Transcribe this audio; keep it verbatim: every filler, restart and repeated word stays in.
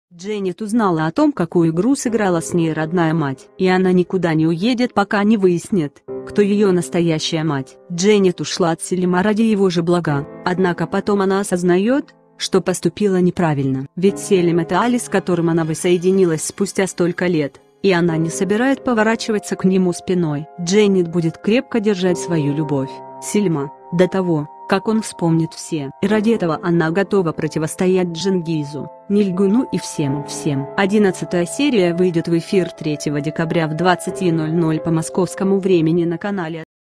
Дженнет узнала о том, какую игру сыграла с ней родная мать, и она никуда не уедет, пока не выяснит, кто ее настоящая мать. Дженнет ушла от Селима ради его же блага, однако потом она осознает, что поступила неправильно. Ведь Селим — это Али, с которым она воссоединилась спустя столько лет, и она не собирает поворачиваться к нему спиной. Дженнет будет крепко держать свою любовь, Селима, до того, как он вспомнит все. И ради этого она готова противостоять Джингизу, Нильгуну и всем-всем. Одиннадцатая серия выйдет в эфир третьего декабря в двадцать ноль ноль по московскому времени на канале